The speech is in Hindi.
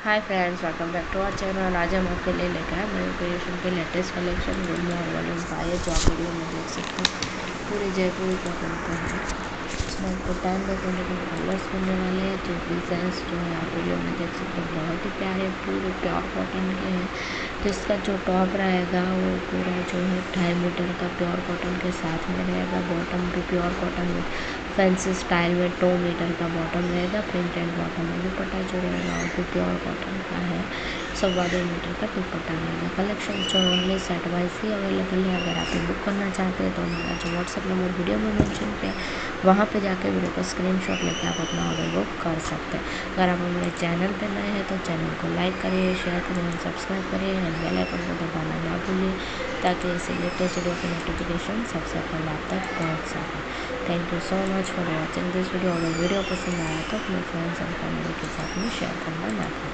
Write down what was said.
Hi friends, welcome back to our channel. आज हम आपके लिए लेकर आए नए क्रिएशन के लेटेस्ट कलेक्शन गुलमोहर वॉल्यूम 5 जो आप वीडियो में देख सकते हैं। पूरे जयपुरी कॉटन पे है। इसमें आपको 10 डिफरेंट कलर्स मिलने वाले हैं। जो डिज़ाइंस जो है आप वीडियो में देख सकते हैं, बहुत ही प्यारे पूरे प्योर कॉटन के हैं। तो इसका जो टॉप रहेगा वो पूरा जो है 2.5 मीटर का प्योर कॉटन के साथ में रहेगा। बॉटम भी प्योर कॉटन में फैंसी स्टाइल में 2 मीटर का बॉटम रहेगा। प्रिंटेड बॉटम में दुपट्टा जो रहेगा वो भी प्योर कॉटन का है। 2.25 मीटर का दुपट्टा रहेगा। कलेक्शन जो ओनली सेट वाइज ही अवेलेबल है। अगर आप बुक करना चाहते हैं तो हमारा जो व्हाट्सएप नंबर वीडियो में मेंशन किया है वहाँ पे जाके वीडियो का स्क्रीनशॉट लेके आप अपना ऑर्डर बुक कर सकते हैं। अगर आप हमारे चैनल पर नए हैं तो चैनल को लाइक करिए, शेयर करिए और सब्सक्राइब करिए एंड बेल आइकन को दबाना ना भूलिए ताकि ऐसे लेटेस्ट वीडियो की नोटिफिकेशन सबसे पहले आप तक पहुँच सके। Thank you so much for watching this video. अगर वीडियो पसंद आया तो अपने फ्रेंड्स एंड फैमिली के साथ में शेयर करना ना भूलें।